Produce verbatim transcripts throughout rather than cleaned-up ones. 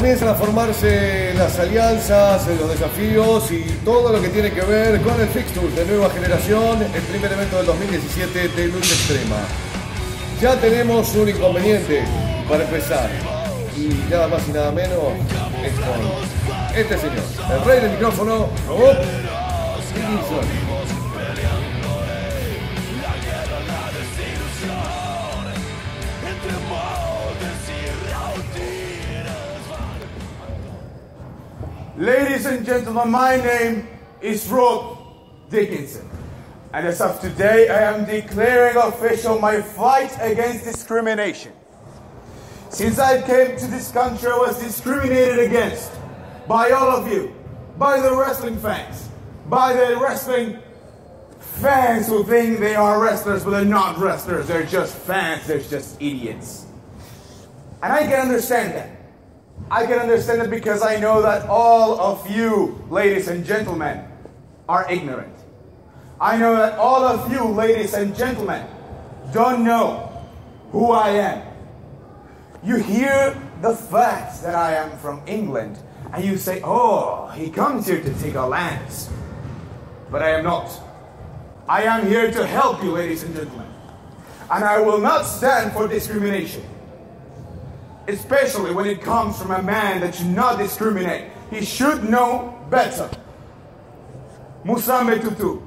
Comienzan a formarse las alianzas, los desafíos y todo lo que tiene que ver con el Fixture de nueva generación, el primer evento del dos mil diecisiete de lucha extrema. Ya tenemos un inconveniente para empezar y nada más y nada menos es con este señor, el rey del micrófono, Rob Dickinson. Ladies and gentlemen, my name is Rob Dickinson, and as of today, I am declaring official my fight against discrimination. Since I came to this country, I was discriminated against by all of you, by the wrestling fans, by the wrestling fans who think they are wrestlers, but they're not wrestlers, they're just fans, they're just idiots. And I can understand that. I can understand it because I know that all of you, ladies and gentlemen, are ignorant. I know that all of you, ladies and gentlemen, don't know who I am. You hear the facts that I am from England, and you say, oh, he comes here to take a lance. But I am not. I am here to help you, ladies and gentlemen. And I will not stand for discrimination. Especially when it comes from a man that should not discriminate. He should know better. Musambe Tutu.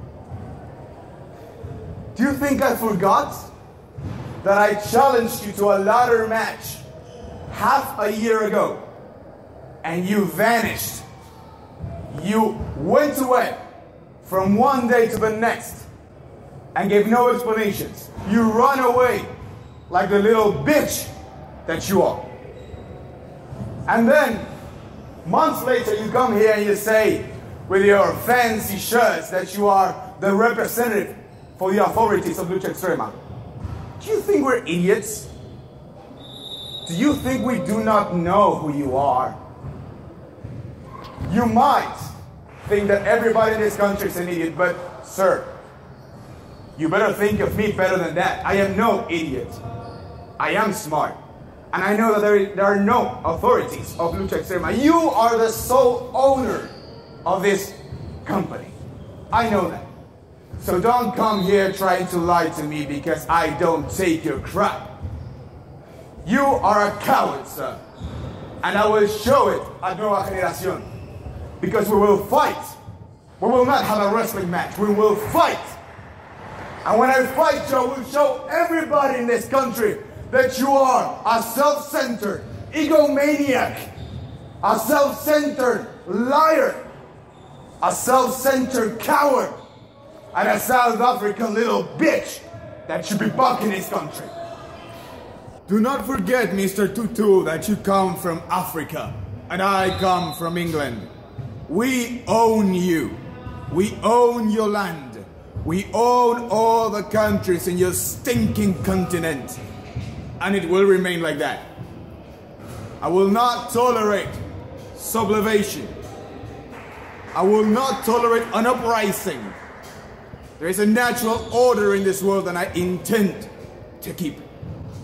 Do you think I forgot that I challenged you to a ladder match half a year ago and you vanished? You went away from one day to the next and gave no explanations. You run away like the little bitch that you are. And then, months later, you come here and you say, with your fancy shirts, that you are the representative for the authorities of Lucha Extrema. Do you think we're idiots? Do you think we do not know who you are? You might think that everybody in this country is an idiot, but sir, you better think of me better than that. I am no idiot. I am smart. And I know that there, there are no authorities of Lucha Extrema. You are the sole owner of this company. I know that. So don't come here trying to lie to me because I don't take your crap. You are a coward, sir. And I will show it at Nueva Generación. Because we will fight. We will not have a wrestling match. We will fight. And when I fight you, I will show everybody in this country that you are a self-centered egomaniac, a self-centered liar, a self-centered coward, and a South African little bitch that should be back in this country. Do not forget, Mister Tutu, that you come from Africa, and I come from England. We own you. We own your land. We own all the countries in your stinking continent. And it will remain like that. I will not tolerate sublimation. I will not tolerate an uprising. There is a natural order in this world and I intend to keep it.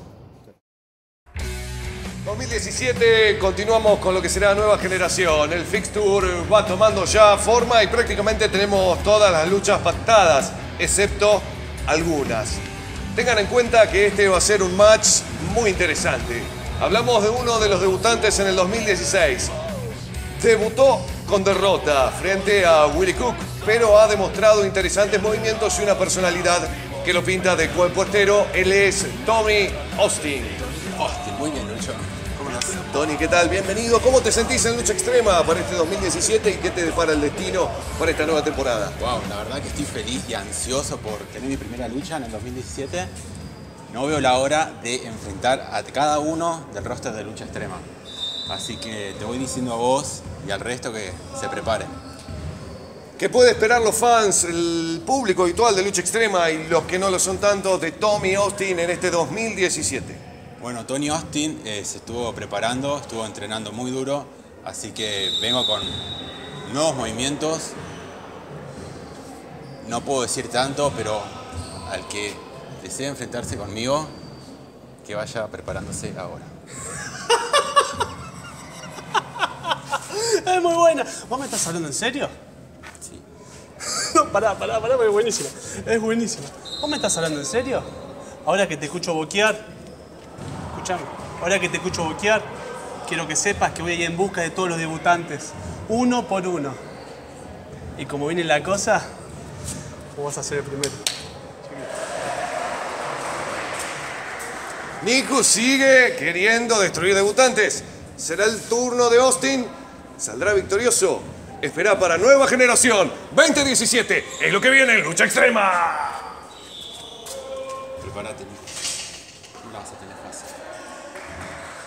dos mil diecisiete, continuamos con lo que será nueva generación. El Fixture va tomando ya forma y prácticamente tenemos todas las luchas pactadas, excepto algunas. Tengan en cuenta que este va a ser un match muy interesante. Hablamos de uno de los debutantes en el dos mil dieciséis. Debutó con derrota frente a Willie Cook, pero ha demostrado interesantes movimientos y una personalidad que lo pinta de cuerpo-estero. Él es Tommy Austin. Austin, muy bien, Lucho. ¿Cómo estás? Tony, ¿qué tal? Bienvenido. ¿Cómo te sentís en Lucha Extrema para este dos mil diecisiete y qué te depara el destino para esta nueva temporada? Wow, la verdad que estoy feliz y ansioso por tener mi primera lucha en el dos mil diecisiete. No veo la hora de enfrentar a cada uno del roster de Lucha Extrema. Así que te voy diciendo a vos y al resto que se preparen. ¿Qué puede esperar los fans, el público habitual de Lucha Extrema y los que no lo son tanto de Tommy Austin en este dos mil diecisiete? Bueno, Tony Austin eh, se estuvo preparando, estuvo entrenando muy duro, así que vengo con nuevos movimientos. No puedo decir tanto, pero al que desee enfrentarse conmigo, que vaya preparándose ahora. Es muy buena. ¿Vos me estás hablando en serio? Sí. No, pará, pará, pará, porque es buenísima. Es buenísima. ¿Vos me estás hablando en serio? Ahora que te escucho boquear, escuchame, ahora que te escucho boquear, quiero que sepas que voy a ir en busca de todos los debutantes, uno por uno. Y como viene la cosa, vos vas a ser el primero. Nico sigue queriendo destruir debutantes. Será el turno de Austin. Saldrá victorioso. Espera para nueva generación. veinte diecisiete es lo que viene en lucha extrema. Prepárate, Nico. No la vas a tener fácil.